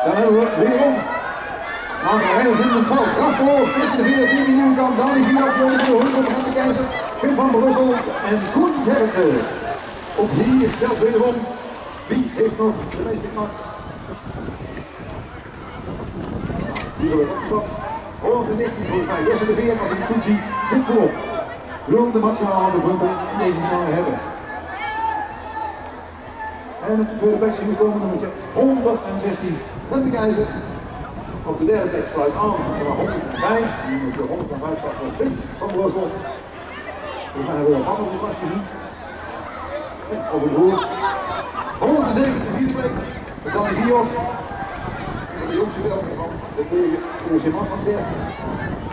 Dan hebben we wederom aan de renners in het veld. Grafkool, Christen de Veer, Demi Nieuwenkamp, Dani Vierhoff, Johan de Hoek, Van de Keizer, Kim van Brussel en Koen Gerritsen. Op hier geldt wederom wie heeft nog de meeste kracht. Hier wordt opgestapt. 119 volgens mij. Jesse de Veer, als ik het goed zie, zit voorop. Wil de maximaal aantal punten in deze finale hebben. En op de tweede plek zien we komen nummer 116, Van de Keizer. Op de derde plek sluit aan nummer 105. Die moet de 105 staat voor Pim van Brussel. Volgens mij hebben we al van straks gezien. En over de roer. 117 vierde plek. Dat is Dani Vierhoff. De jongste welke van de Koers in Maaslandsterk.